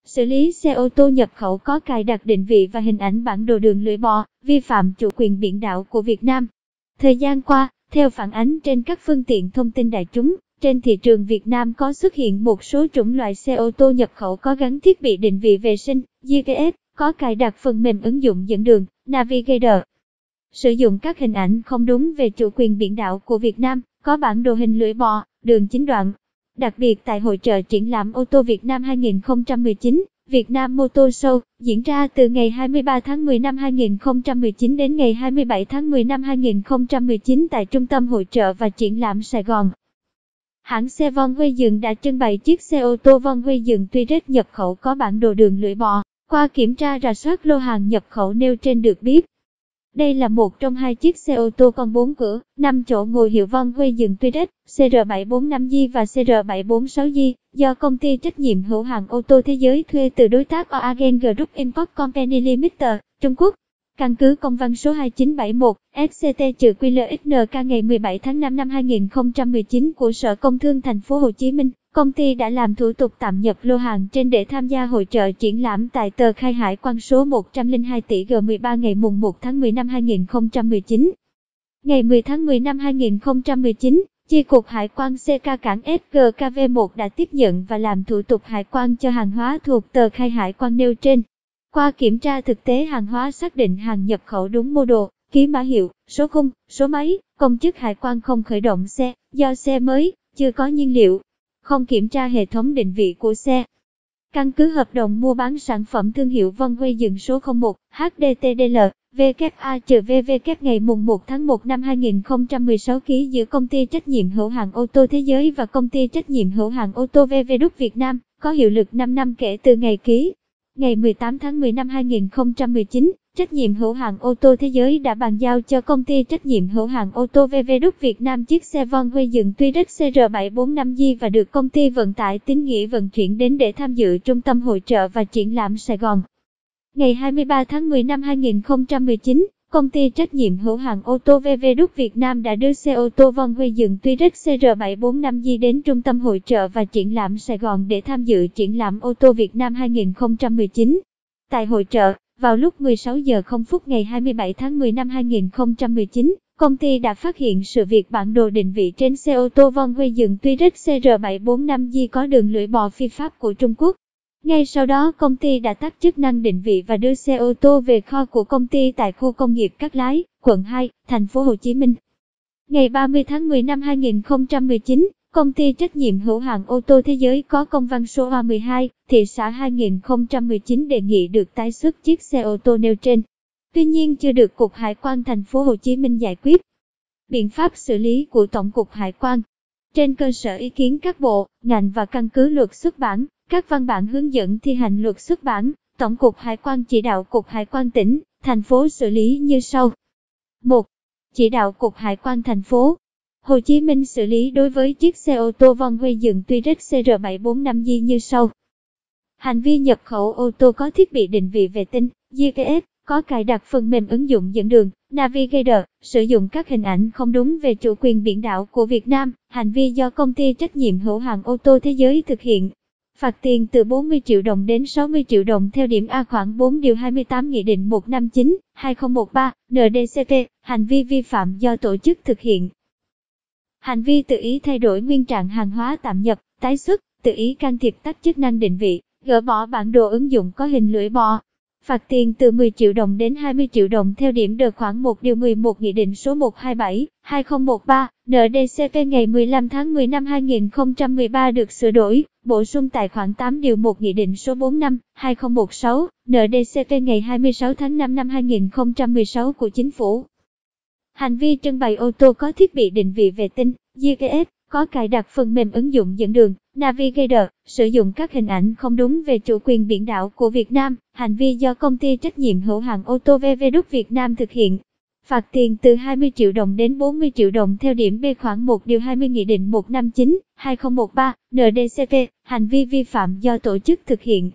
xử lý xe ô tô nhập khẩu có cài đặt định vị và hình ảnh bản đồ đường lưỡi bò, vi phạm chủ quyền biển đảo của Việt Nam. Thời gian qua, theo phản ánh trên các phương tiện thông tin đại chúng, trên thị trường Việt Nam có xuất hiện một số chủng loại xe ô tô nhập khẩu có gắn thiết bị định vị vệ sinh, GPS, có cài đặt phần mềm ứng dụng dẫn đường, Navigator. Sử dụng các hình ảnh không đúng về chủ quyền biển đảo của Việt Nam, có bản đồ hình lưỡi bò, đường chín đoạn. Đặc biệt tại Hội chợ triển lãm ô tô Việt Nam 2019, Việt Nam Motor Show, diễn ra từ ngày 23 tháng 10 năm 2019 đến ngày 27 tháng 10 năm 2019 tại Trung tâm Hội chợ và Triển lãm Sài Gòn. Hãng xe Volkswagen đã trưng bày chiếc xe ô tô Volkswagen Touareg nhập khẩu có bản đồ đường lưỡi bò. Qua kiểm tra rà soát lô hàng nhập khẩu nêu trên được biết, đây là một trong hai chiếc xe ô tô con 4 cửa, 5 chỗ ngồi hiệu Volkswagen Touareg, CR745J và CR746J, do công ty trách nhiệm hữu hạn ô tô thế giới thuê từ đối tác Oagen Group Import Company Limited, Trung Quốc. Căn cứ công văn số 2971, SCT-QLXNK ngày 17 tháng 5 năm 2019 của Sở Công Thương Thành phố Hồ Chí Minh, công ty đã làm thủ tục tạm nhập lô hàng trên để tham gia hội chợ triển lãm tại tờ khai hải quan số 102 tỷ G13 ngày mùng 1 tháng 10 năm 2019. Ngày 10 tháng 10 năm 2019, Chi cục Hải quan CK cảng SGKV1 đã tiếp nhận và làm thủ tục hải quan cho hàng hóa thuộc tờ khai hải quan nêu trên. Qua kiểm tra thực tế hàng hóa xác định hàng nhập khẩu đúng mô đồ, ký mã hiệu, số khung, số máy, công chức hải quan không khởi động xe, do xe mới, chưa có nhiên liệu, không kiểm tra hệ thống định vị của xe. Căn cứ hợp đồng mua bán sản phẩm thương hiệu Volkswagen số 01 HDTDL VKA-VVK ngày mùng 1 tháng 1 năm 2016 ký giữa công ty trách nhiệm hữu hạn ô tô thế giới và công ty trách nhiệm hữu hạn ô tô VW Việt Nam, có hiệu lực 5 năm kể từ ngày ký. Ngày 18 tháng 10 năm 2019, trách nhiệm hữu hạn ô tô thế giới đã bàn giao cho công ty trách nhiệm hữu hạn ô tô VW Việt Nam chiếc xe Volkswagen Touareg CR745J và được công ty vận tải Tín Nghĩa vận chuyển đến để tham dự Trung tâm Hội chợ và Triển lãm Sài Gòn. Ngày 23 tháng 10 năm 2019, công ty trách nhiệm hữu hạn ô tô VW Việt Nam đã đưa xe ô tô Volkswagen Touareg CR745J đến Trung tâm Hội chợ và Triển lãm Sài Gòn để tham dự Triển lãm ô tô Việt Nam 2019. Tại hội chợ, vào lúc 16 giờ 0 phút ngày 27 tháng 10 năm 2019, công ty đã phát hiện sự việc bản đồ định vị trên xe ô tô Volkswagen Touareg CR745J có đường lưỡi bò phi pháp của Trung Quốc. Ngay sau đó công ty đã tắt chức năng định vị và đưa xe ô tô về kho của công ty tại khu công nghiệp Cát Lái, quận 2, thành phố Hồ Chí Minh. Ngày 30 tháng 10 năm 2019, công ty trách nhiệm hữu hạn ô tô thế giới có công văn số A12, thị xã 2019 đề nghị được tái xuất chiếc xe ô tô nêu trên. Tuy nhiên chưa được Cục Hải quan thành phố Hồ Chí Minh giải quyết. Biện pháp xử lý của Tổng cục Hải quan. Trên cơ sở ý kiến các bộ, ngành và căn cứ luật xuất bản, các văn bản hướng dẫn thi hành luật xuất bản, Tổng cục Hải quan chỉ đạo Cục Hải quan tỉnh, thành phố xử lý như sau. 1. Chỉ đạo Cục Hải quan thành phố Hồ Chí Minh xử lý đối với chiếc xe ô tô Volkswagen Touareg CR745J như sau. Hành vi nhập khẩu ô tô có thiết bị định vị vệ tinh, GPS, có cài đặt phần mềm ứng dụng dẫn đường, Navigator, sử dụng các hình ảnh không đúng về chủ quyền biển đảo của Việt Nam, hành vi do công ty trách nhiệm hữu hạn ô tô thế giới thực hiện. Phạt tiền từ 40 triệu đồng đến 60 triệu đồng theo điểm A khoảng 4 điều 28 Nghị định 159/2013 NDCP, hành vi vi phạm do tổ chức thực hiện. Hành vi tự ý thay đổi nguyên trạng hàng hóa tạm nhập, tái xuất, tự ý can thiệp tắt chức năng định vị, gỡ bỏ bản đồ ứng dụng có hình lưỡi bò. Phạt tiền từ 10 triệu đồng đến 20 triệu đồng theo điểm D khoản 1 điều 11 Nghị định số 127/2013 NDCP ngày 15 tháng 10 năm 2013 được sửa đổi, bổ sung tại khoản 8 điều 1 Nghị định số 45/2016 NDCP ngày 26 tháng 5 năm 2016 của Chính phủ. Hành vi trưng bày ô tô có thiết bị định vị vệ tinh, GPS, có cài đặt phần mềm ứng dụng dẫn đường, Navigator, sử dụng các hình ảnh không đúng về chủ quyền biển đảo của Việt Nam, hành vi do công ty trách nhiệm hữu hạn ô tô VW Việt Nam thực hiện. Phạt tiền từ 20 triệu đồng đến 40 triệu đồng theo điểm B khoản 1 điều 20 Nghị định 159/2013 NDCP, hành vi vi phạm do tổ chức thực hiện.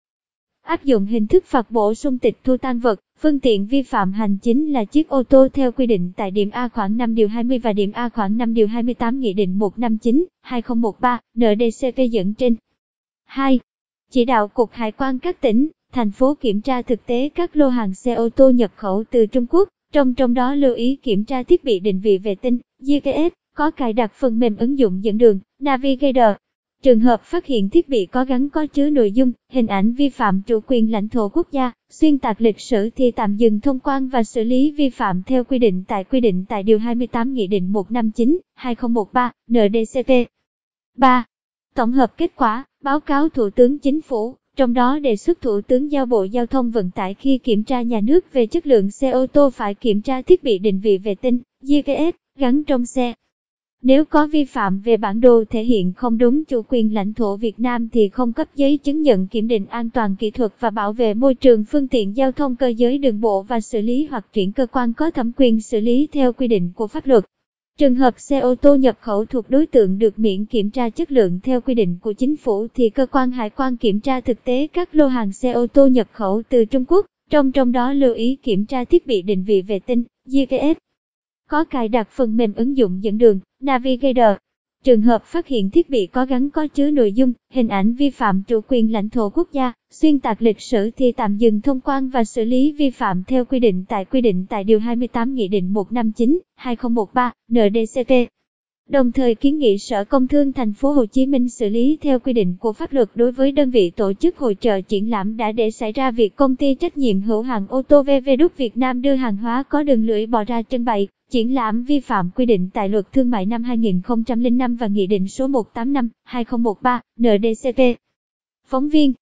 Áp dụng hình thức phạt bổ sung tịch thu tang vật, phương tiện vi phạm hành chính là chiếc ô tô theo quy định tại điểm A khoản 5 điều 20 và điểm A khoản 5 điều 28 Nghị định 159/2013 NDCP dẫn trên. 2. Chỉ đạo Cục Hải quan các tỉnh, thành phố kiểm tra thực tế các lô hàng xe ô tô nhập khẩu từ Trung Quốc, trong đó lưu ý kiểm tra thiết bị định vị vệ tinh, GPS, có cài đặt phần mềm ứng dụng dẫn đường, Navigator. Trường hợp phát hiện thiết bị có gắn có chứa nội dung, hình ảnh vi phạm chủ quyền lãnh thổ quốc gia, xuyên tạc lịch sử thì tạm dừng thông quan và xử lý vi phạm theo quy định tại Điều 28 Nghị định 159/2013 NĐ-CP. 3. Tổng hợp kết quả, báo cáo Thủ tướng Chính phủ, trong đó đề xuất Thủ tướng giao Bộ Giao thông Vận tải khi kiểm tra nhà nước về chất lượng xe ô tô phải kiểm tra thiết bị định vị vệ tinh, GPS, gắn trong xe. Nếu có vi phạm về bản đồ thể hiện không đúng chủ quyền lãnh thổ Việt Nam thì không cấp giấy chứng nhận kiểm định an toàn kỹ thuật và bảo vệ môi trường phương tiện giao thông cơ giới đường bộ và xử lý hoặc chuyển cơ quan có thẩm quyền xử lý theo quy định của pháp luật. Trường hợp xe ô tô nhập khẩu thuộc đối tượng được miễn kiểm tra chất lượng theo quy định của Chính phủ thì cơ quan hải quan kiểm tra thực tế các lô hàng xe ô tô nhập khẩu từ Trung Quốc, trong đó lưu ý kiểm tra thiết bị định vị vệ tinh, GPS. Có cài đặt phần mềm ứng dụng dẫn đường, Navigator. Trường hợp phát hiện thiết bị có gắn có chứa nội dung, hình ảnh vi phạm chủ quyền lãnh thổ quốc gia, xuyên tạc lịch sử thì tạm dừng thông quan và xử lý vi phạm theo quy định tại Điều 28 Nghị định 159/2013 NĐ-CP. Đồng thời kiến nghị Sở Công Thương Thành phố Hồ Chí Minh xử lý theo quy định của pháp luật đối với đơn vị tổ chức hội chợ triển lãm đã để xảy ra việc công ty trách nhiệm hữu hạn ô tô VW Việt Nam đưa hàng hóa có đường lưỡi bò ra trưng bày, triển lãm vi phạm quy định tại Luật Thương mại năm 2005 và Nghị định số 185/2013 NĐ-CP. Phóng viên